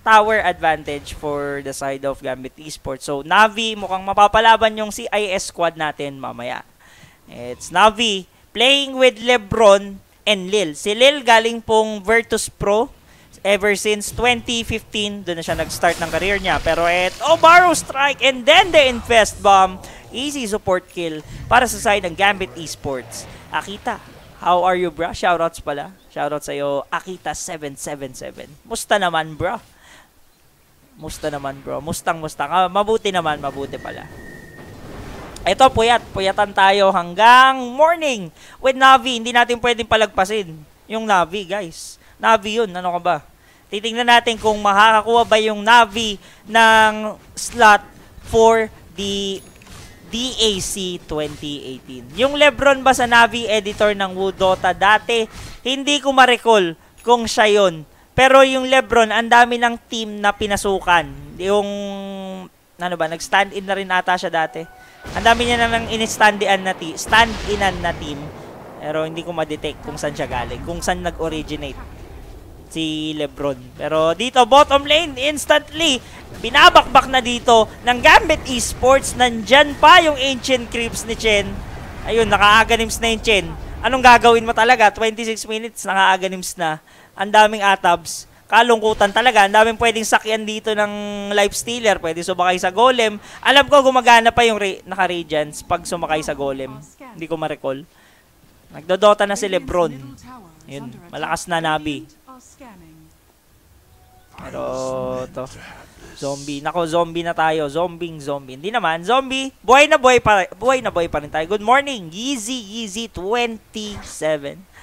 tower advantage for the side of Gambit Esports. So, Navi, mukhang mapapalaban yung CIS squad natin mamaya. It's Navi playing with Lebron and Lil. Si Lil galing pong Virtus Pro ever since 2015. Doon na siya nag-start ng career niya. Pero Barrow strike and then the Infest Bomb. Easy support kill para sa side ng Gambit Esports. Akita, how are you, bro? Shoutouts pala. Shoutouts sa'yo, Akita777. Musta naman, bro? Musta naman, bro? Mustang. Mabuti naman, mabuti pala. Ito, puyatan tayo hanggang morning with Navi. Hindi natin pwedeng palagpasin yung Navi, guys. Navi yun, ano ka ba? Titingnan natin kung makakakuha ba yung Navi ng slot for the DAC 2018. Yung Lebron ba sa Navi editor ng Wood Dota dati, hindi ko ma-recall kung siya yun. Pero yung Lebron, ang dami ng team na pinasukan. Yung, nag-stand-in na rin ata siya dati. Ang dami niya nang stand-inan na team. Pero hindi ko ma-detect kung saan siya galing. Kung saan nag-originate si Lebron. Pero dito, bottom lane, instantly, binabakbak na dito ng Gambit Esports. Nandyan pa yung Ancient Creeps ni Chen. Ayun, naka-aganims na yung Chen. Anong gagawin mo talaga? 26 minutes, naka-aganims na. Ang daming atabs. Kalungkutan talaga. Ang daming pwedeng sakyan dito ng life stealer. Pwede sumakay sa golem. Alam ko gumagana pa yung naka-radiance pag sumakay sa golem. Hindi ko ma-recall. Nagdodota na si Lebron. Yun, malakas na Navi. Pero to zombie. Nako, zombie na tayo. Zombie. Hindi naman. Zombie. Buhay na buhay pa rin tayo. Good morning. Yeezy 27.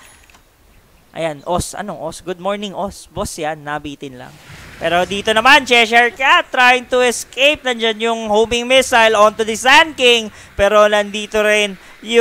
Ayan, Os. Anong Os? Good morning, Os. Boss yan. Nabitin lang. Pero dito naman, Cheshire Cat trying to escape. Nandyan yung homing missile onto the Sand King. Pero nandito rin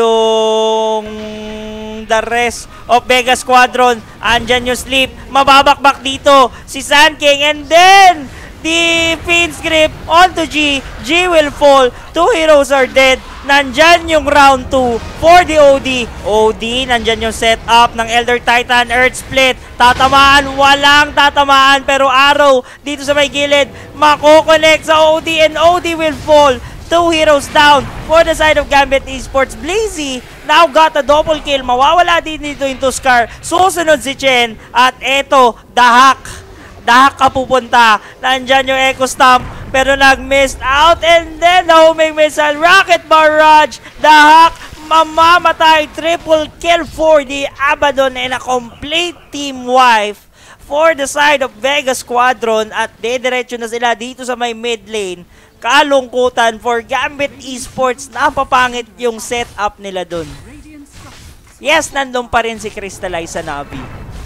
yung the rest of Vega Squadron. Andyan yung Sleep. Mababakbak dito si Sand King. And then, the Fiend's Grip onto G. G will fall. 2 heroes are dead. Nandyan yung round 2 for the OD. OD, nandyan yung setup ng Elder Titan, Earth Split. Tatamaan, walang tatamaan. Pero arrow dito sa may gilid. Mako-connect sa OD and OD will fall. 2 heroes down for the side of Gambit Esports. Blazy now got a double kill. Mawawala din dito yung Tuskar. Susunod si Chen. At eto, Dahak ka pupunta. Nandyan yung Echo Stomp. Pero nag-missed out. And then the homing missile. Rocket Barrage. Dahak mamamatay. Triple kill for the Abaddon. And a complete team wipe for the side of Vega Squadron. At dediretso na sila dito sa may mid lane. Kalungkutan for Gambit Esports. Napapangit yung setup nila dun. Yes, nandun pa rin si Crystallize sa Navi.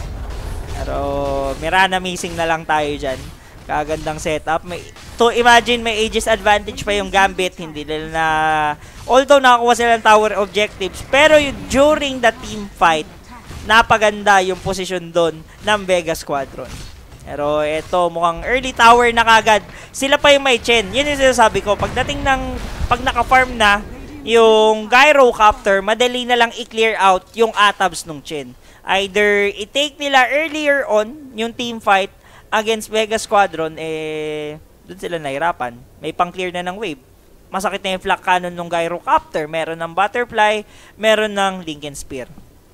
Pero Mirana missing na lang tayo dyan. Kagandang setup. Imagine may Aegis advantage pa yung Gambit. Hindi nila na... Although nakakuha sila ng tower objectives. Pero during the team fight, napaganda yung position doon ng Vega Squadron. Pero eto, mukhang early tower na kagad. Sila pa yung may Chen. Yun yung sinasabi ko. Pagdating ng... Pag naka-farm na yung Gyrocopter, madali na lang i-clear out yung atabs nung Chen. Either i-take nila earlier on yung team fight against Vega Squadron, doon sila nahirapan. May pang-clear na ng wave. Masakit na yung flak cannon ng Gyrocopter. Meron ng Butterfly, meron ng Lincoln Spear.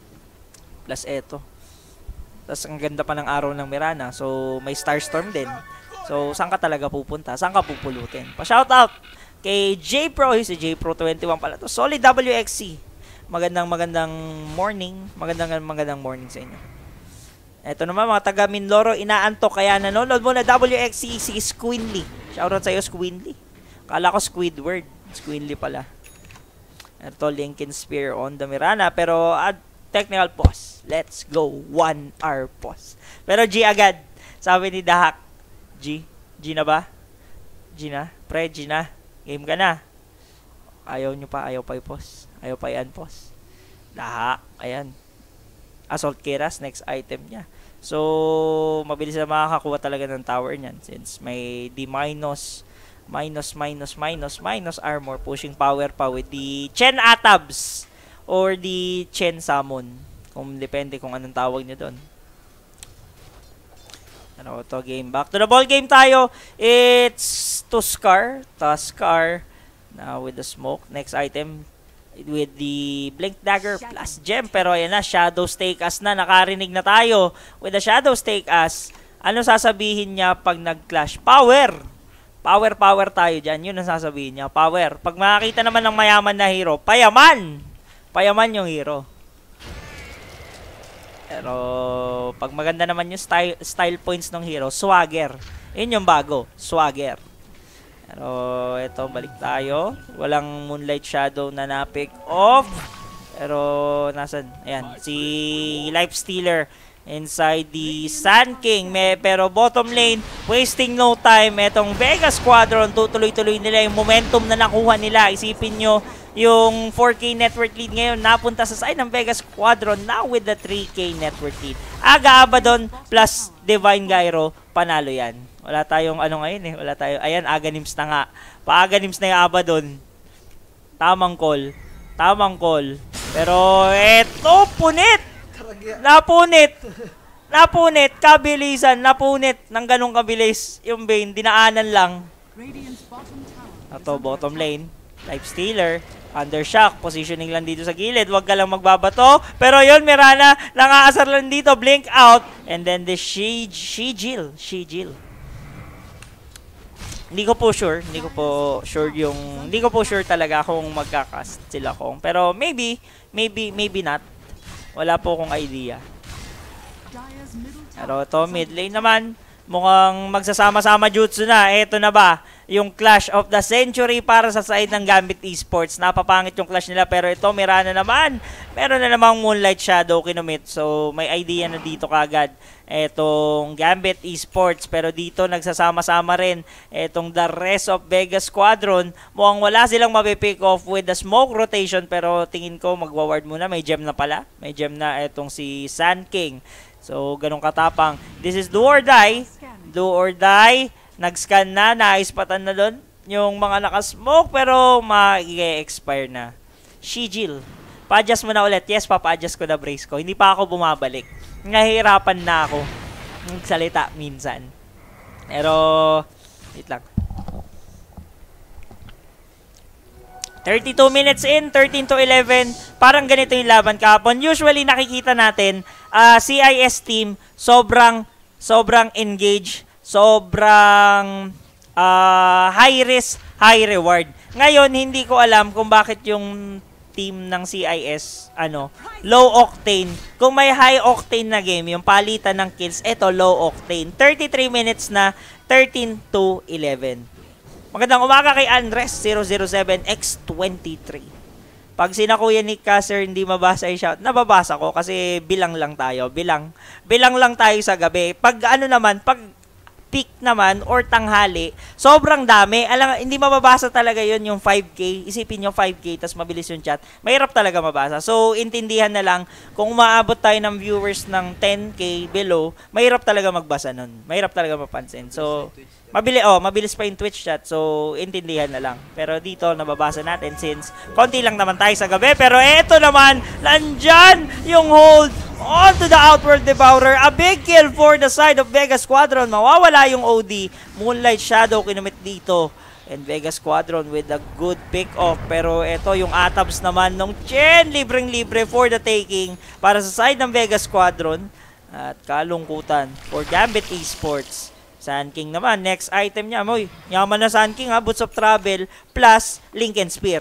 Plus eto. Tapos ang ganda pa ng araw ng Mirana. So may Starstorm din. So saan ka talaga pupunta? Saan ka pupulutin? Pa-shoutout kay J-Pro. Si J-Pro 21 pala to. Solid WXC. Magandang morning. Magandang morning sa inyo. Eto naman mga taga Minloro, inaantok kaya nanonood mo na WXC si Squinly. Shoutout sa iyo, Squinly. Kala ko Squidward. Squinly pala. Eto, Lincoln Spear on the Mirana. Pero technical pause. Let's go. 1 hour pause. Pero G agad. Sabi ni Dahak. G na ba? G na? Pre, G na. Game ka na. Ayaw nyo pa. Ayaw pa i-pause. Ayaw pa i-unpause. Dahak. Ayan. Assault Keras, next item niya. So, mabilis na makakakuha talaga ng tower niyan since may the minus armor, pushing power pa with the Chen Atabs or the Chen Summon. Kung depende kung anong tawag niyo doon. Pero to game. Back to the ball game tayo. It's Tuskar. Now with the smoke. Next item with the Blink Dagger plus Gem. Pero ayan na, Shadows take us na. Nakarinig na tayo with the Shadows take us. Ano sasabihin niya pag nag-clash? Power! Power tayo dyan. Yun ang sasabihin niya. Power. Pag makakita naman ng mayaman na hero, payaman! Payaman yung hero. Pero pag maganda naman yung style points ng hero, swagger. Yun yung bago. Swagger. Pero ito, balik tayo. Walang Moonlight Shadow na na-pick off. Pero nasan? Ayan, si Lifestealer inside the Sand King. Pero bottom lane, wasting no time. Etong Vega Squadron, tutuloy-tuloy nila yung momentum na nakuha nila. Isipin nyo, yung 4K network lead ngayon napunta sa side ng Vega Squadron now with the 3K network lead. Aga Abaddon plus Divine Gyro, panalo yan. Wala tayong ano ngayon eh. Wala tayong, ayan, Aganims na nga. Paaganims na yung Abaddon. Tamang call. Pero eto, punit! Napunit! Kabilisan, napunit ng ganong kabilis. Yung Bane, dinaanan lang. Ito, bottom lane. Lifestealer. Undershock, positioning lang dito sa gilid, wag ka lang magbabato. Pero yun, Mirana, nangaasar lang dito, blink out. And then the Shijil. Hindi ko po sure talaga kung magkakast sila kung. Pero maybe not. Wala po akong idea. Pero ito, mid lane naman. Mukhang magsasama-sama jutsu na. Eto na ba? Yung Clash of the Century para sa side ng Gambit Esports. Napapangit yung clash nila. Pero ito, Mirana naman. Meron na namang Moonlight Shadow kinumit. So, may idea na dito kagad. Etong Gambit Esports. Pero dito, nagsasama-sama rin. Etong the rest of Vega Squadron. Mukhang wala silang mapipick off with the smoke rotation. Pero tingin ko, magwaward muna. May gem na pala. May gem na etong si Sand King. So, ganun katapang. This is do or die. Do or die. Nag-scan na. Naispatan na doon yung mga nakasmoke. Pero ma-expire na. Shijil. Pa-adjust mo na ulit. Yes, papa-adjust ko na brace ko. Hindi pa ako bumabalik. Nahihirapan na ako. Nagsalita minsan. Pero, wait lang. 32 minutes in, 13-11. Parang ganito yung laban kahapon. Usually, nakikita natin, CIS team, sobrang engaged, sobrang high risk, high reward. Ngayon, hindi ko alam kung bakit yung team ng CIS, low octane. Kung may high octane na game, yung palitan ng kills, eto low octane. 33 minutes na, 13-11. Magandang umaga kay Andres007X23. Pag sinakuya ni Caster hindi mabasa yung shout, nababasa ko kasi bilang lang tayo. Bilang lang tayo sa gabi. Pag pag peak naman or tanghali, sobrang dami. Hindi mababasa talaga yun yung 5K. Isipin nyo 5K, tas mabilis yung chat. Mahirap talaga mabasa. So, intindihan na lang, kung maabot tayo ng viewers ng 10K below, mahirap talaga magbasa nun. Mahirap talaga mapansin. So, mabilis pa yung Twitch chat. So, intindihan na lang. Pero dito, nababasa natin since konti lang naman tayo sa gabi. Pero eto naman, nandyan yung hold on to the Outworld Devourer. A big kill for the side of Vega Squadron. Mawawala yung OD. Moonlight Shadow kinumit dito. And Vega Squadron with a good pick-off. Pero eto yung Atabs naman nung Chen. Libreng-libre for the taking para sa side ng Vega Squadron. At kalungkutan for Gambit Esports. Sand King naman, next item niya. Moy, yaman na Sand King ha. Boots of Travel plus Lincoln Spear.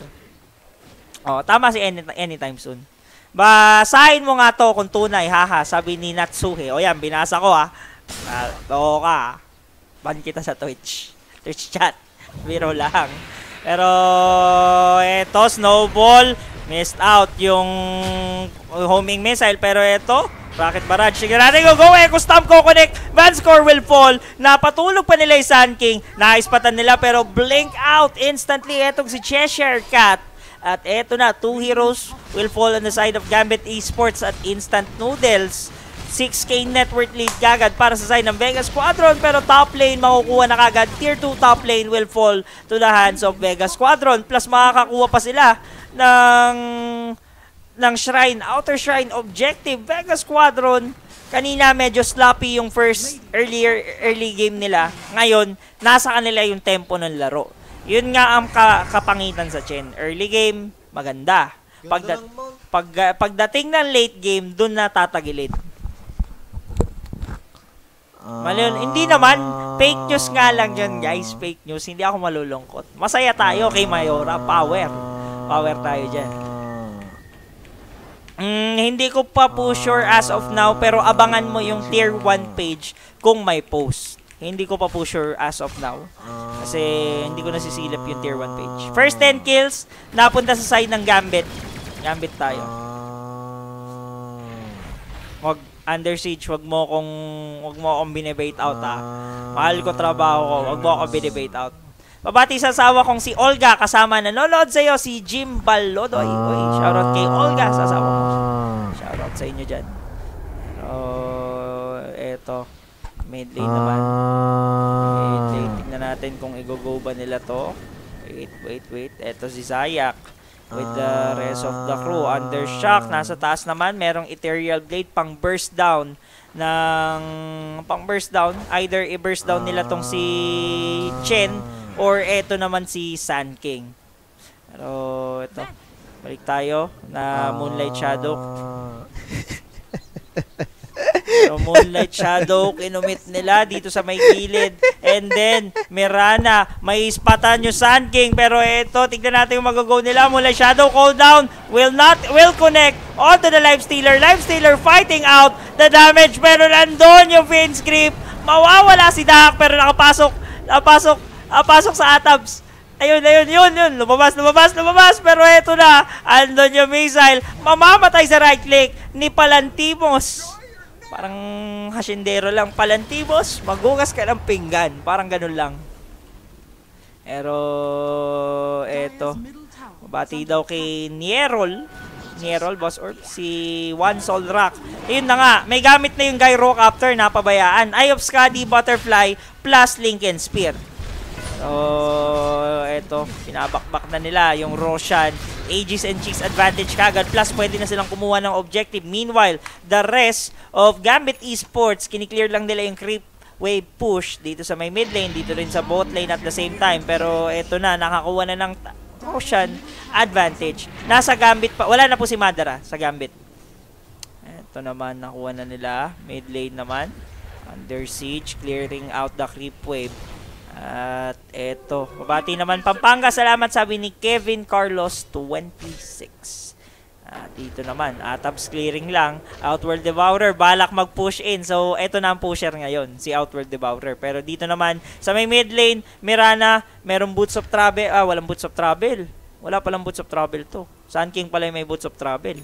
Tama si anytime soon. Basahin mo nga to kung tunay, haha, sabi ni Natsuhe. Yan, binasa ko ha. Oo ka. Ban kita sa Twitch chat. Biro lang. Pero, eto, Snowball. Missed out yung homing missile. Pero eto, Rocket Barrage. Sige natin go. Echo Stomp ko connect. Vanscore will fall. Napatulog pa nila yung Sand King. Naispatan nila pero blink out instantly. Etong si Cheshire Cat. At eto na, 2 heroes will fall on the side of Gambit Esports at Instant Noodles. 6K network lead kagad para sa side ng Vega Squadron. Pero top lane makukuha na kagad. Tier 2 top lane will fall to the hands of Vega Squadron. Plus makakakuha pa sila ng Shrine, Outer Shrine objective. Vega Squadron kanina medyo sloppy yung first early game nila. Ngayon, nasa kanila yung tempo ng laro. Yun nga ang kapangitan sa Chen. Early game, maganda. Pagdating ng late game, dun na tatagilid. Hindi naman, fake news nga lang yun guys, fake news, hindi ako malulungkot. Masaya tayo kay Mayora, power tayo dyan. Hindi ko pa po sure as of now, pero abangan mo yung tier 1 page kung may post. Hindi ko pa po sure as of now, kasi hindi ko nasisilip yung tier 1 page. First 10 kills, napunta sa side ng Gambit. Gambit tayo. Wag Under Siege, wag mo akong binibait out ha. Mahal ko trabaho ko, wag mo akong binibait out. Babati sa asawa kong si Olga, kasama nanonood sa iyo si Jim Balodoy. Uy, shoutout kay Olga sa asawa mo. Shoutout sa inyo dyan. Eto, mid lane naman. Mid lane, tingnan natin kung i-go ba nila to. Wait. Eto si Zayak with the rest of the crew. Under shock, nasa taas naman, merong Ethereal Blade pang burst down. Either i-burst down nila tong si Chen or eto naman si Sun King. Pero ito, balik tayo na Moonlight Shadow. So, Moonlight Shadow, kinumit nila dito sa may gilid. And then, Mirana, may ispatan yung Sun King. Pero ito, tignan natin yung mag-go nila. Moonlight Shadow, call down. Will connect onto the Lifestealer. Lifestealer fighting out the damage. Pero nandun yung Fiend's Grip. Mawawala si Dahak, pero napasok sa Atabs. Ayun. Lumabas. Pero eto na. Andun yung missile. Mamamatay sa right click ni Palantimos. Parang hasindero lang. Palantimos, magugas ka ng pinggan. Parang ganun lang. Pero, eto. Mabati daw kay Nierol, Boss Orb. Si One Soul Rock. Ayun na nga. May gamit na yung Gyrocopter. Napabayaan. Eye of Skadi, Butterfly, plus Lincoln Spear. So, eto, pinabakbak na nila yung Roshan. Aegis and Cheeks advantage kagad. Plus, pwede na silang kumuha ng objective. Meanwhile, the rest of Gambit Esports, kiniklear lang nila yung creep wave push dito sa may mid lane, dito rin sa bot lane at the same time. Pero eto na, nakakuha na ng Roshan advantage. Nasa Gambit pa, wala na po si Madara sa Gambit. Eto naman, nakuha na nila. Mid lane naman. Under Siege, clearing out the creep wave. At eto, babati naman Pampanga, salamat sabi ni Kevin Carlos 26. Dito naman, Atabs clearing lang. Outworld Devourer, balak mag-push in. So, eto na ang pusher ngayon, si Outworld Devourer. Pero dito naman, sa may mid lane, Mirana, merong Boots of Travel. Walang Boots of Travel. Wala palang Boots of Travel to. Sun King pala may Boots of Travel.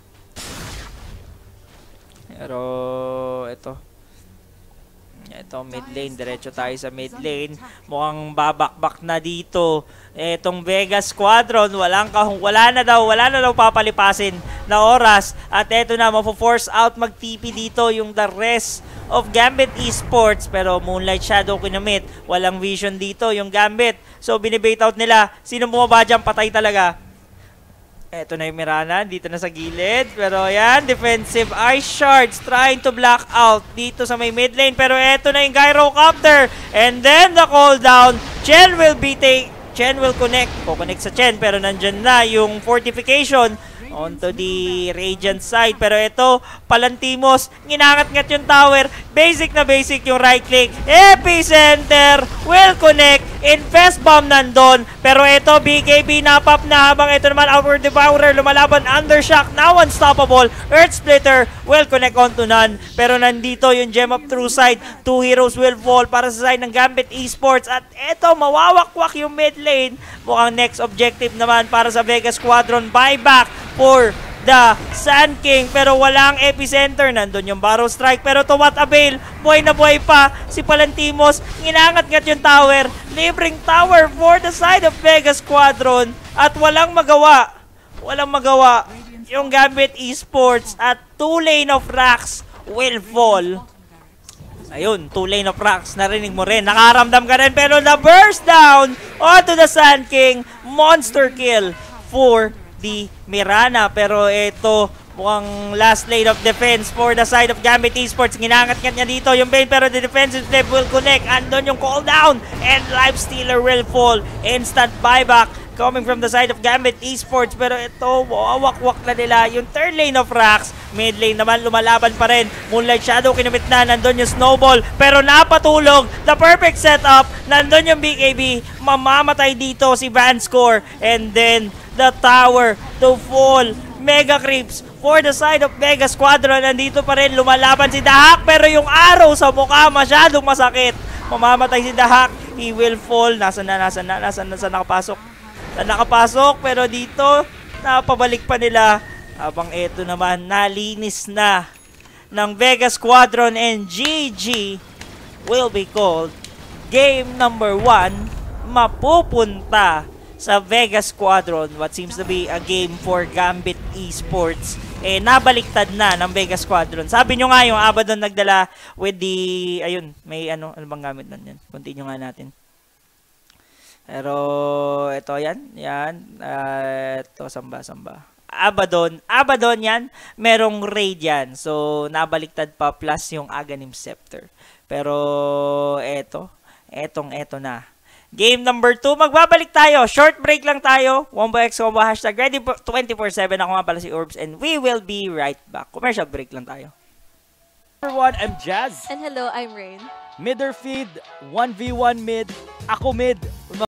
Pero, eto. Ito mid lane, diretso tayo sa mid lane. Mukhang babakbak na dito. Etong Vega Squadron, wala na daw papalipasin na oras. At eto na, mafo-force out mag-TP dito yung the rest of Gambit Esports. Pero Moonlight Shadow kinamit. Walang vision dito yung Gambit. So binibait out nila. Sino bumaba dyan, patay talaga. Eto na yung Mirana, dito na sa gilid. Pero yan, defensive Ice Shards trying to block out dito sa may mid lane. Pero eto na yung Gyrocopter. And then the call down. Chen will connect. Connect sa Chen. Pero nandyan na yung fortification onto the Radiant side. Pero ito, Palantimos, ginangat-ngat yung tower. Basic na basic yung right click. Epicenter will connect. Infest bomb nandun. Pero ito, BKB napap na habang ito naman Outward Devourer lumalaban. Undershock, now unstoppable. Earth Splitter will connect onto none. Pero nandito yung Gem of True Sight. 2 heroes will fall para sa side ng Gambit Esports. At ito, mawawakwak yung mid lane. Mukhang next objective naman para sa Vega Squadron. Buyback for the Sun King, pero walang epicenter. Nandun yung Barrow Strike, pero to what avail? Buhay na buhay pa si Palantimos. Nginangat-ngat yung tower. Libreng tower for the side of Vega Squadron. At walang magawa yung Gambit Esports. At 2 lane of racks will fall. Ayun, 2 lane of racks. Narinig mo rin. Nakaramdam ka rin, pero na-burst down onto the Sun King. Monster kill for di Mirana. Pero ito, Mukhang last lane of defense for the side of Gambit Esports. Ginangat-ngat niya dito yung Bane pero the defensive step will connect. Andon yung cooldown and Lifestealer will fall. Instant buyback coming from the side of Gambit Esports. Pero ito, wawakwak na nila yung third lane of Rax. Mid lane naman, lumalaban pa rin. Moonlight Shadow kinamit na. Nandun yung Snowball. Pero napatulog. The perfect setup. Nandun yung BKB. Mamamatay dito si Vanscore. And then, the tower to fall. Mega Creeps for the side of Mega Squadron. Nandito pa rin, lumalaban si Dahak. Pero yung arrow sa mukha, masyadong masakit. Mamamatay si Dahak. He will fall. Nasaan na nakapasok? Nakapasok, pero dito, napabalik pa nila. Habang ito naman, nalinis na ng Vega Squadron and GG will be called. Game number 1, mapupunta sa Vega Squadron. What seems to be a game for Gambit Esports. Nabaliktad na ng Vega Squadron. Sabi nyo nga yung Abaddon nagdala with the, ayun, may ano bang gamit nun yan? Continue nga natin. Pero, ito yan. Ito, samba. Abaddon yan. Merong raid yan. So, nabaliktad pa plus yung Aghanim Scepter. Pero, eto na. Game number 2, magbabalik tayo. Short break lang tayo. WomboX Combo hashtag ready 24/7. Ako nga pala si Orbs and we will be right back. Commercial break lang tayo. Everyone, I'm Jazz. And hello, I'm Rain. Midder feed, 1v1 mid. Ako mid.